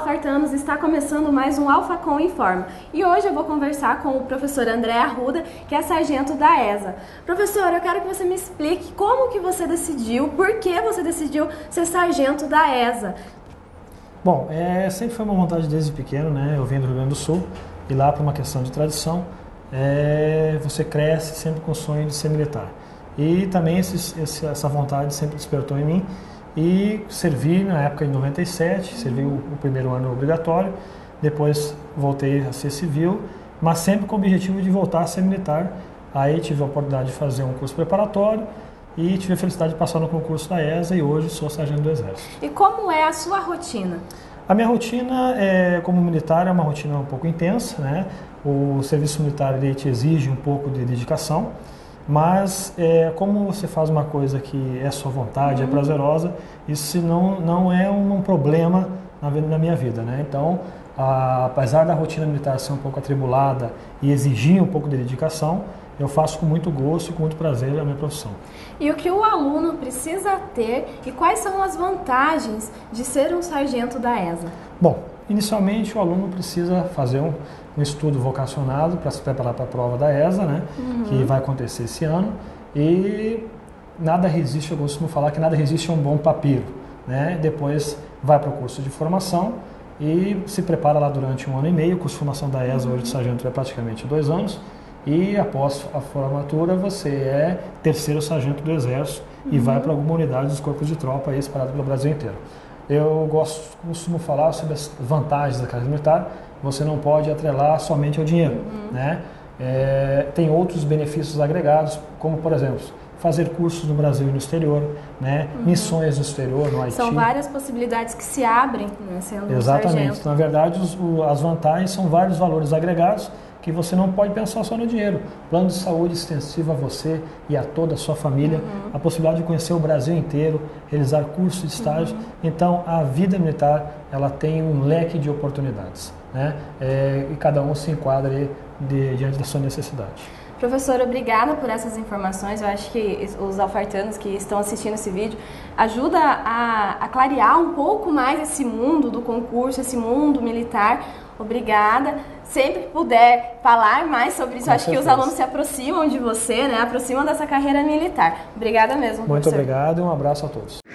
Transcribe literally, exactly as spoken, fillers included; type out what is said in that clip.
alfartanos, está começando mais um Alfacom Informa. E hoje eu vou conversar com o professor André Arruda, que é sargento da E S A. Professor, eu quero que você me explique como que você decidiu, por que você decidiu ser sargento da E S A. Bom, é, sempre foi uma vontade desde pequeno, né? Eu vim do Rio Grande do Sul e lá por uma questão de tradição, é, você cresce sempre com o sonho de ser militar. E também esse, esse, essa vontade sempre despertou em mim. E servi na época em noventa e sete, servi o, o primeiro ano obrigatório, depois voltei a ser civil, mas sempre com o objetivo de voltar a ser militar. Aí tive a oportunidade de fazer um curso preparatório e tive a felicidade de passar no concurso da E S A e hoje sou sargento do Exército. E como é a sua rotina? A minha rotina é, como militar é uma rotina um pouco intensa, né? O serviço militar ele te exige um pouco de dedicação. Mas é, como você faz uma coisa que é sua vontade, uhum. é prazerosa, isso não, não é um problema na, na minha vida, né? Então, a, apesar da rotina militar ser um pouco atribulada e exigir um pouco de dedicação, eu faço com muito gosto e com muito prazer a minha profissão. E o que o aluno precisa ter e quais são as vantagens de ser um sargento da E S A? Bom, inicialmente o aluno precisa fazer um, um estudo vocacionado para se preparar para a prova da E S A, né, uhum. que vai acontecer esse ano, e nada resiste, eu costumo falar que nada resiste a um bom papiro, né? Depois vai para o curso de formação e se prepara lá durante um ano e meio. O curso de formação da E S A, uhum. hoje de sargento, é praticamente dois anos, e após a formatura você é terceiro sargento do Exército uhum. e vai para alguma unidade dos corpos de tropa aí espalhado pelo Brasil inteiro. Eu gosto, costumo falar sobre as vantagens da carreira militar. Você não pode atrelar somente ao dinheiro, uhum. né? É, tem outros benefícios agregados, como por exemplo, fazer cursos no Brasil e no exterior, né? Uhum. Missões no exterior, no Haiti. São várias possibilidades que se abrem, né, sendo Exatamente. Um sargento. Na verdade, os, o, as vantagens são vários valores agregados que você não pode pensar só no dinheiro. Plano de saúde extensivo a você e a toda a sua família, uhum. a possibilidade de conhecer o Brasil inteiro, realizar cursos de estágio. Uhum. Então, a vida militar, ela tem um leque de oportunidades, né? É, e cada um se enquadra aí de, diante da sua necessidade. Professor, obrigada por essas informações. Eu acho que os alfartanos que estão assistindo esse vídeo ajuda a, a clarear um pouco mais esse mundo do concurso, esse mundo militar. Obrigada. Sempre que puder falar mais sobre isso, Com acho certeza. que os alunos se aproximam de você, né? Aproximam dessa carreira militar. Obrigada mesmo, Muito professor. obrigado e um abraço a todos.